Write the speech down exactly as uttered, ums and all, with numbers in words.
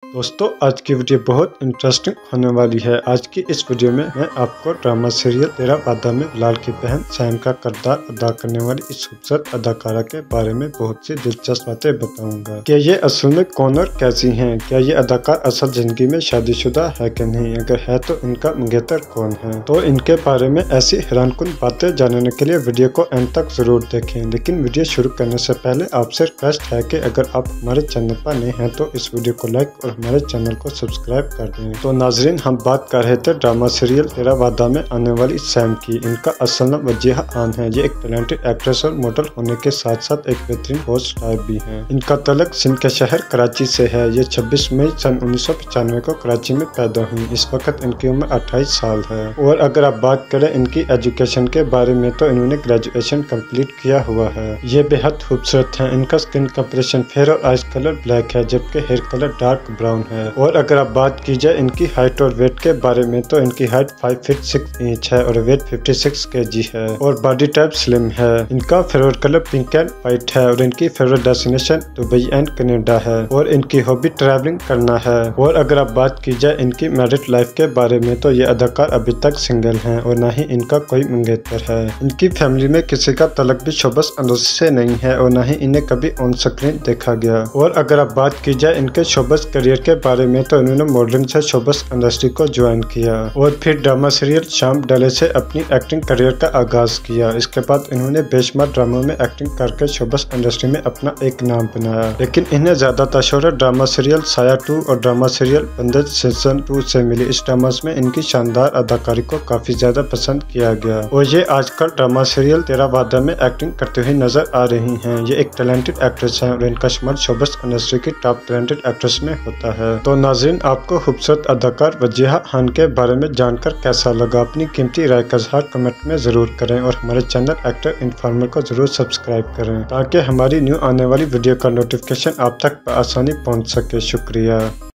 दोस्तों आज की वीडियो बहुत इंटरेस्टिंग होने वाली है। आज की इस वीडियो में मैं आपको ड्रामा सीरियल तेरा वादा में बिलाल की बहन सैम का किरदार अदा करने वाली इस खूबसूरत अदाकारा के बारे में बहुत सी दिलचस्प बातें बताऊंगा। क्या ये असल में कौन और कैसी हैं? क्या ये अदाकार असल जिंदगी में शादीशुदा है कि नहीं? अगर है तो इनका मंगेतर कौन है? तो इनके बारे में ऐसी हैरानकुन बातें जानने के लिए वीडियो को एंड तक जरूर देखें। लेकिन वीडियो शुरू करने से पहले आपसे रिक्वेस्ट है कि अगर आप हमारे चैनल पर नए हैं तो इस वीडियो को लाइक और हमारे चैनल को सब्सक्राइब कर दें। तो नाजरीन, हम बात कर रहे थे ड्रामा सीरियल तेरा वादा में आने वाली सैम की। इनका असल नाम वजीहा खान है। ये एक टैलेंटेड एक्ट्रेस और मॉडल होने के साथ साथ एक बेहतरीन होस्ट टाइप भी है। इनका तलक सिंध के शहर कराची से है। ये छब्बीस मई सन उन्नीस सौ पचानवे को कराची में पैदा हुई। इस वक्त इनकी उम्र अट्ठाईस साल है। और अगर आप बात करें इनकी एजुकेशन के बारे में तो इन्होंने ग्रेजुएशन कम्प्लीट किया हुआ है। ये बेहद खूबसूरत है। इनका स्किन कम्प्लेक्शन फेयर और आइज कलर ब्लैक है, जबकि हेयर कलर डार्क ब्राउन है। और अगर आप बात की जाए इनकी हाइट और वेट के बारे में तो इनकी height five feet six inch है और वेट फिफ्टी सिक्स केजी है और बॉडी टाइप स्लिम है। इनका favourite colour pink and white है और इनकी favourite destination Dubai and Canada है और इनकी हॉबी ट्रैवलिंग करना है। और अगर आप बात की जाए इनकी मैरिड लाइफ के बारे में तो ये अदाकार अभी तक सिंगल हैं और न ही इनका कोई मंगेतर है। इनकी फैमिली में किसी का तलक भी शोबस इंडस्ट्री से नहीं है और न ही इन्हें कभी ऑन स्क्रीन देखा गया। और अगर आप बात की जाए इनके शोबस करियर के बारे में तो इन्होंने मॉडलिंग से शोबस इंडस्ट्री को ज्वाइन किया और फिर ड्रामा सीरियल शाम डले से अपनी एक्टिंग करियर का आगाज किया। इसके बाद इन्होंने बेशुमार ड्रामों में एक्टिंग करके शोबस इंडस्ट्री में अपना एक नाम बनाया। लेकिन इन्हें ज्यादा शोहरत ड्रामा सीरियल साया टू और ड्रामा सीरियल बंदर सीजन टू से मिली। इस ड्रामा में इनकी शानदार अदाकारी को काफी ज्यादा पसंद किया गया और ये आजकल ड्रामा सीरियल तेरा वादा में एक्टिंग करते हुए नजर आ रही हैं। ये एक टैलेंटेड एक्ट्रेस है और इनका शुमार शोबस इंडस्ट्री की टॉप टैलेंटेड एक्ट्रेस में होता है। तो नाज़रीन, आपको खूबसूरत अदाकार वजीहा खान के बारे में जानकर कैसा लगा? अपनी कीमती राय का इज़हार कमेंट में जरूर करें और हमारे चैनल एक्टर इन्फॉर्मर को जरूर सब्सक्राइब करें ताकि हमारी न्यू आने वाली वीडियो का नोटिफिकेशन आप तक आसानी पहुंच सके। शुक्रिया।